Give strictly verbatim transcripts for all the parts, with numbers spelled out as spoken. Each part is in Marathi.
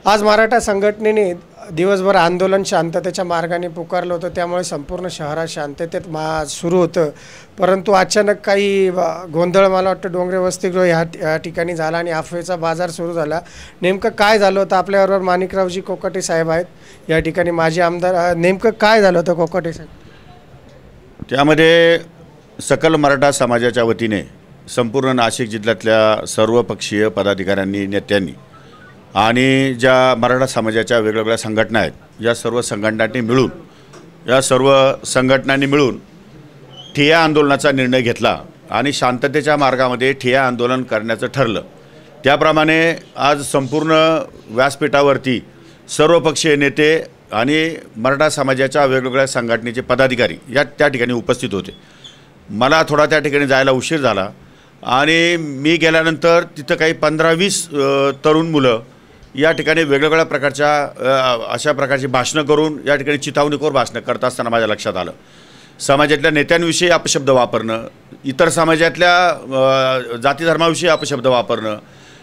आज मराठा संघटनेने दिवसभर आंदोलन शांततेच्या मार्गाने पुकारलं होतं, त्यामुळे संपूर्ण शहरात शांततेत मा सुरू होतं. परंतु अचानक काही गोंधळ मला वाटतं डोंगरे वसतिगृह ह्या या ठिकाणी झाला आणि अफवेचा बाजार सुरू झाला. नेमकं काय झालं होतं? आपल्याबरोबर माणिकरावजी कोकाटे साहेब आहेत, या ठिकाणी माजी आमदार. नेमकं काय झालं होतं कोकाटे साहेब? त्यामध्ये सकल मराठा समाजाच्या वतीने संपूर्ण नाशिक जिल्ह्यातल्या सर्वपक्षीय पदाधिकाऱ्यांनी, नेत्यांनी आणि ज्या मराठा समाजाच्या वेगवेगळ्या संघटना आहेत, या सर्व संघटनांनी मिळून या सर्व संघटनांनी मिळून ठिय्या आंदोलनाचा निर्णय घेतला आणि शांततेच्या मार्गामध्ये ठिय्या आंदोलन करण्याचं ठरलं. त्याप्रमाणे आज संपूर्ण व्यासपीठावरती सर्वपक्षीय नेते आणि मराठा समाजाच्या वेगवेगळ्या संघटनेचे पदाधिकारी या त्या ठिकाणी उपस्थित होते. मला थोडा त्या ठिकाणी जायला उशीर झाला आणि मी गेल्यानंतर तिथं काही पंधरा वीस तरुण मुलं या ठिकाणी वेगवेगळ्या प्रकारच्या अशा प्रकारची भाषणं करून या ठिकाणी चिथावणीखोर भाषणं करत असताना माझ्या लक्षात आलं. समाजातल्या नेत्यांविषयी अपशब्द वापरणं, इतर समाजातल्या जाती धर्माविषयी अपशब्द वापरणं,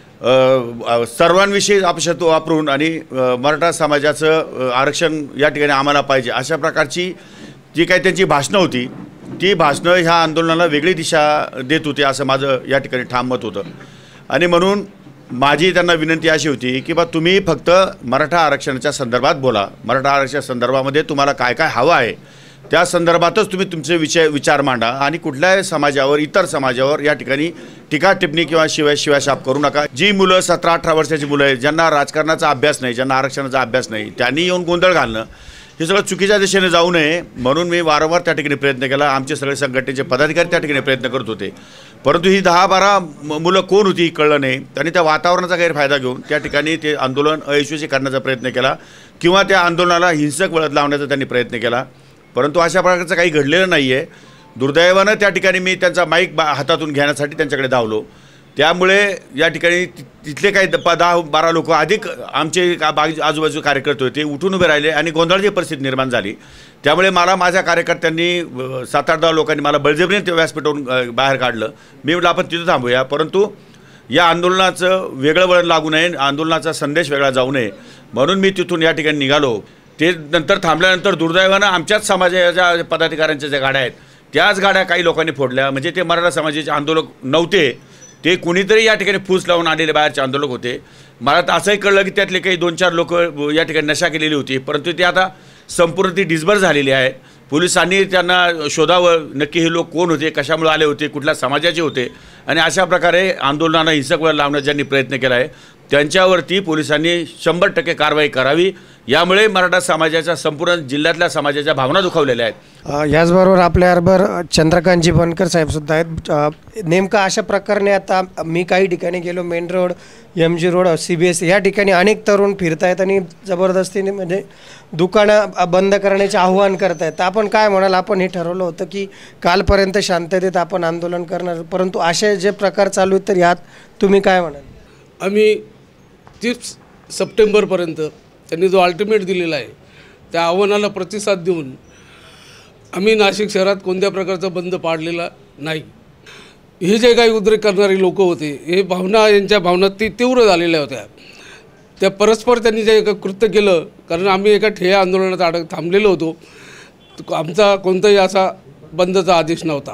सर्वांविषयी अपशब्द वापरून आणि मराठा समाजाचं आरक्षण या ठिकाणी आम्हाला पाहिजे अशा प्रकारची जी काही त्यांची भाषणं होती, ती भाषणं ह्या आंदोलनाला वेगळी दिशा देत होती असं माझं या ठिकाणी ठाम मत होतं. आणि म्हणून माझी त्यांना विनंती अशी होती की बा तुम्ही फक्त मराठा आरक्षणाच्या संदर्भात बोला, मराठा आरक्षणाच्या संदर्भामध्ये तुम्हाला काय काय हवं आहे त्या संदर्भातच तुम्ही तुमचे विषय विचार मांडा आणि कुठल्याही समाजावर, इतर समाजावर या ठिकाणी टीका टिप्पणी किंवा शिवाय शिवाशाप करू नका. जी मुलं सतरा अठरा वर्षाची मुलं आहेत, ज्यांना राजकारणाचा अभ्यास नाही, ज्यांना आरक्षणाचा अभ्यास नाही, त्यांनी येऊन गोंधळ घालणं हे सगळं चुकीच्या दिशेने जाऊ नये म्हणून मी वारंवार त्या ठिकाणी प्रयत्न केला. आमचे सगळे संघटनेचे पदाधिकारी त्या ठिकाणी प्रयत्न करत होते, परंतु ही दहा बारा मुलं कोण होती कळलं नाही. आणि त्या वातावरणाचा गैरफायदा घेऊन त्या ठिकाणी ते आंदोलन अयशस्वी करण्याचा प्रयत्न केला किंवा त्या आंदोलनाला हिंसक वळत लावण्याचा त्यांनी प्रयत्न केला. परंतु अशा प्रकारचं काही घडलेलं नाही आहे. दुर्दैवानं त्या ठिकाणी मी त्यांचा माईक बा हातातून घेण्यासाठी त्यांच्याकडे धावलो. त्यामुळे या ठिकाणी तिथले काही द दहा बारा लोक अधिक आमचे बाग आजूबाजू कार्यकर्ते होते, उठून उभे राहिले आणि गोंधळाची परिस्थिती निर्माण झाली. त्यामुळे मला माझ्या कार्यकर्त्यांनी सात आठ दहा लोकांनी मला बळजबरीने त्या व्यासपीठावरून बाहेर काढलं. मी म्हटलं आपण तिथं थांबूया, परंतु या आंदोलनाचं वेगळं वळण लागू नये, आंदोलनाचा संदेश वेगळा जाऊ नये म्हणून मी तिथून या ठिकाणी निघालो. ते नंतर थांबल्यानंतर दुर्दैवानं आमच्याच समाजाच्या पदाधिकाऱ्यांच्या ज्या गाड्या आहेत त्याच गाड्या काही लोकांनी फोडल्या. म्हणजे ते मराठा समाजाचे आंदोलक नव्हते, ते कुणीतरी या ठिकाणी फूस लावून आलेले बाहेरचे आंदोलक होते. मला तर असंही कळलं की त्यातले काही दोन चार लोक या ठिकाणी नशा केलेली होती, परंतु ते आता संपूर्ण ती डिस्बर झालेली आहे. पोलिसांनी त्यांना शोधावं नक्की हे लोक कोण होते, कशामुळे आले होते, कुठल्या समाजाचे होते आणि अशा प्रकारे आंदोलनाला हिंसक वळण लावण्याचा ज्यांनी प्रयत्न केला आहे त्यांच्यावरती पोलिसांनी शंभर टक्के कारवाई करावी. यामुळे मराठा समाजाच्या संपूर्ण जिल्ह्यातल्या समाजाच्या भावना दुखावलेल्या आहेत. याचबरोबर आपल्याबरोबर चंद्रकांतजी बनकर साहेबसुद्धा आहेत. नेमकं अशा प्रकारे आता मी काही ठिकाणी गेलो, main road, M G road, C B S या ठिकाणी अनेक तरुण फिरत आहेत आणि जबरदस्तीने म्हणजे दुकानं बंद करण्याचे आव्हान करत आहेत. तर आपण काय म्हणाल? आपण हे ठरवलं होतं की कालपर्यंत शांततेत आपण आंदोलन करणार, परंतु असे जे प्रकार चालू आहेत तर यात तुम्ही काय म्हणाल? आम्ही तीस सप्टेंबरपर्यंत त्यांनी जो अल्टिमेट दिलेला आहे त्या आव्हानाला प्रतिसाद देऊन आम्ही नाशिक शहरात कोणत्या प्रकारचा बंद पाडलेला नाही. हे जे काही उद्रेक करणारी लोक होते, हे भावना यांच्या भावना ती तीव्र झालेल्या होत्या. त्या परस्पर त्यांनी जे कृत्य केलं, कारण आम्ही एका ठिय्या आंदोलनात अडक थांबलेलो होतो, आमचा कोणताही असा बंदचा आदेश नव्हता.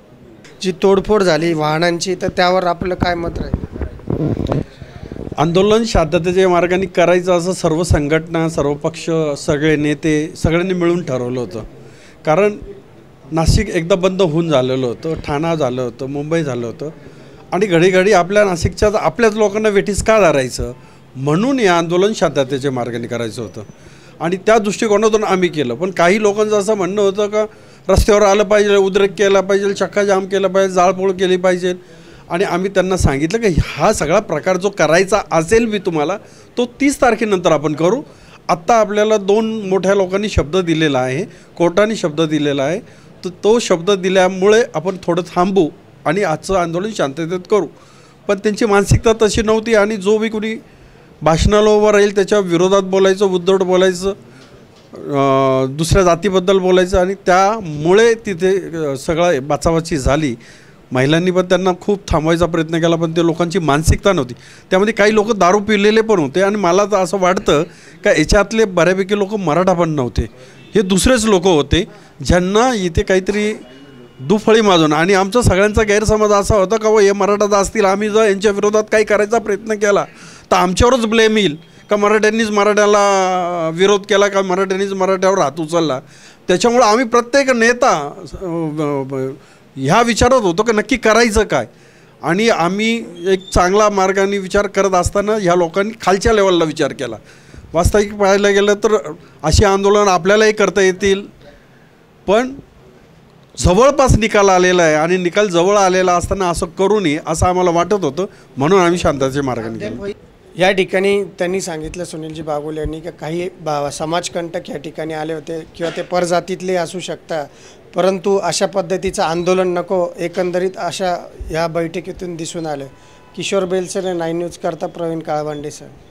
जी तोडफोड झाली वाहनांची, तर त्यावर आपलं काय मत राहील? आंदोलन शांततेच्या मार्गाने करायचं असं सर्व संघटना, सर्व पक्ष, सगळे नेते सगळ्यांनी मिळून ठरवलं होतं. कारण नाशिक एकदा बंद होऊन झालेलं होतं, ठाणा झालं होतं, मुंबई झालं होतं आणि घडी घडी आपल्या नाशिकच्या आपल्याच लोकांना वेठीस का धरायचं म्हणून हे आंदोलन शांततेच्या मार्गाने करायचं होतं आणि त्या दृष्टिकोनातून आम्ही केलं. पण काही लोकांचं असं म्हणणं होतं का रस्त्यावर आलं पाहिजे, उद्रेक केला पाहिजे, चक्काजाम केला पाहिजे, जाळपोळ केली पाहिजे आणि आम्ही त्यांना सांगितलं की हा सगळा प्रकार जो करायचा असेल मी तुम्हाला तो तीस तारखेनंतर आपण करू. आत्ता आपल्याला दोन मोठ्या लोकांनी शब्द दिलेला आहे, कोर्टाने शब्द दिलेला आहे, तर तो शब्द दिल्यामुळे आपण थोडं थांबू आणि आजचं आंदोलन शांततेत करू. पण त्यांची मानसिकता तशी नव्हती आणि जो बी कोणी भाषणाला उभं राहील त्याच्या विरोधात बोलायचं, उद्धट बोलायचं, दुसऱ्या जातीबद्दल बोलायचं आणि त्यामुळे तिथे सगळं बाचाबाची झाली. महिलांनी पण त्यांना खूप थांबवायचा प्रयत्न केला, पण ते लोकांची मानसिकता नव्हती. त्यामध्ये काही लोक दारू पिलेले पण होते आणि मला तर असं वाटतं का याच्यातले बऱ्यापैकी लोक मराठा पण नव्हते, हे दुसरेच लोक होते ज्यांना इथे काहीतरी दुफळी माजून. आणि आमचा सगळ्यांचा गैरसमज असा होता का व हे मराठा असतील, आम्ही जर यांच्या विरोधात काही करायचा प्रयत्न केला तर आमच्यावरच ब्लेम येईल का मराठ्यांनीच मराठ्याला विरोध केला, का मराठ्यांनीच मराठ्यावर हात उचलला. त्याच्यामुळं आम्ही प्रत्येक नेता ह्या विचारात होतो की नक्की करायचं काय. आणि आम्ही एक चांगला मार्गाने विचार करत असताना ह्या लोकांनी खालच्या लेवलला विचार केला. वास्तविक पाहायला गेलं तर अशी आंदोलन आपल्यालाही करता येतील, पण जवळपास निकाल आलेला आहे आणि निकाल जवळ आलेला असताना असं करू नये असं आम्हाला वाटत होतं, म्हणून आम्ही शांततेच्या मार्गाने गेलो. या ठिकाणी त्यांनी सांगितलं सुनीलजी बागुल यांनी की काही बा समाजकंटक या ठिकाणी आले होते किंवा ते परजातीतले असू शकतात, परंतु अशा पद्धतीचं आंदोलन नको, एकंदरीत अशा या बैठकीतून दिसून आलं. किशोर बेलसर, नाईन न्यूज करता प्रवीण काळबांडे सर.